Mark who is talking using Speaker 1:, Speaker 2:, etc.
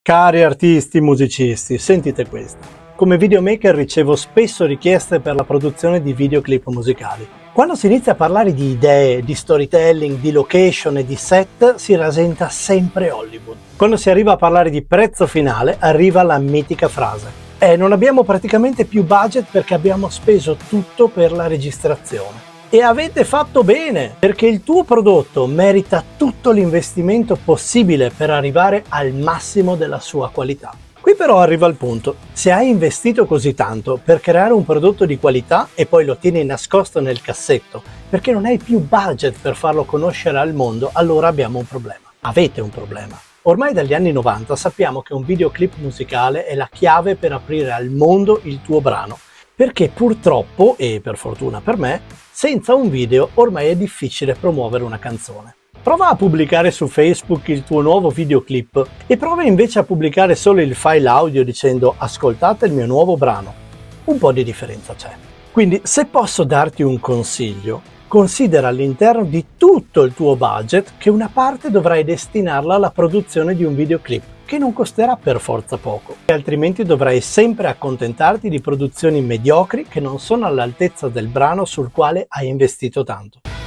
Speaker 1: Cari artisti, musicisti, sentite questa. Come videomaker ricevo spesso richieste per la produzione di videoclip musicali. Quando si inizia a parlare di idee, di storytelling, di location e di set, si rasenta sempre Hollywood. Quando si arriva a parlare di prezzo finale, arriva la mitica frase: non abbiamo praticamente più budget perché abbiamo speso tutto per la registrazione. E avete fatto bene, perché il tuo prodotto merita tutto l'investimento possibile per arrivare al massimo della sua qualità. Qui però arriva il punto: se hai investito così tanto per creare un prodotto di qualità e poi lo tieni nascosto nel cassetto perché non hai più budget per farlo conoscere al mondo, allora abbiamo un problema. Avete un problema. Ormai dagli anni 90 sappiamo che un videoclip musicale è la chiave per aprire al mondo il tuo brano, perché purtroppo, e per fortuna per me, senza un video ormai è difficile promuovere una canzone. Prova a pubblicare su Facebook il tuo nuovo videoclip e prova invece a pubblicare solo il file audio dicendo "ascoltate il mio nuovo brano". Un po' di differenza c'è. Quindi, se posso darti un consiglio, considera all'interno di tutto il tuo budget che una parte dovrai destinarla alla produzione di un videoclip, che non costerà per forza poco, e altrimenti dovrai sempre accontentarti di produzioni mediocri che non sono all'altezza del brano sul quale hai investito tanto.